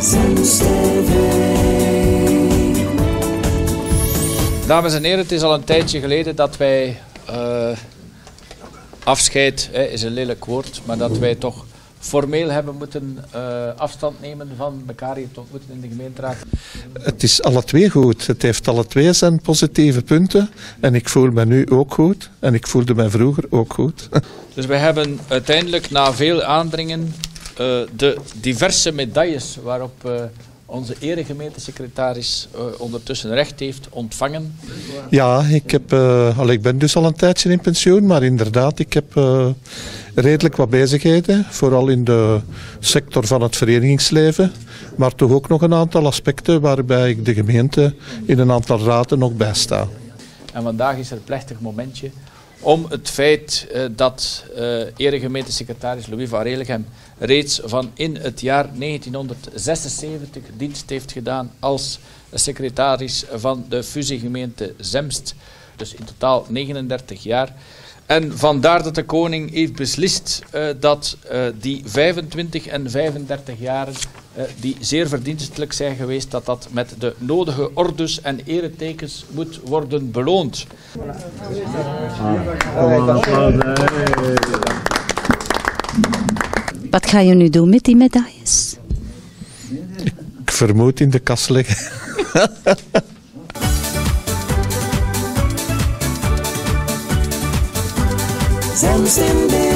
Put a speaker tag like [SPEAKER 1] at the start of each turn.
[SPEAKER 1] Dames en heren, het is al een tijdje geleden dat wij afscheid is een lelijk woord, maar dat wij toch formeel hebben moeten afstand nemen van elkaar hier te ontmoeten in de gemeenteraad.
[SPEAKER 2] Het is alle twee goed. Het heeft alle twee zijn positieve punten. En ik voel me nu ook goed. En ik voelde me vroeger ook goed.
[SPEAKER 1] Dus we hebben uiteindelijk na veel aandringen de diverse medailles waarop onze eregemeentesecretaris ondertussen recht heeft ontvangen.
[SPEAKER 2] Ja, ik ben dus al een tijdje in pensioen, maar inderdaad, ik heb redelijk wat bezigheden, vooral in de sector van het verenigingsleven, maar toch ook nog een aantal aspecten waarbij ik de gemeente in een aantal raden nog bijsta.
[SPEAKER 1] En vandaag is er een plechtig momentje om het feit dat eregemeentesecretaris Louis van Relichem reeds van in het jaar 1976 dienst heeft gedaan als secretaris van de fusiegemeente Zemst. Dus in totaal 39 jaar. En vandaar dat de koning heeft beslist dat die 25 en 35 jaren die zeer verdienstelijk zijn geweest, dat met de nodige ordes en eretekens moet worden beloond.
[SPEAKER 3] Wat ga je nu doen met die medailles?
[SPEAKER 2] Ik vermoed in de kas leggen.
[SPEAKER 4] Zemst in beeld.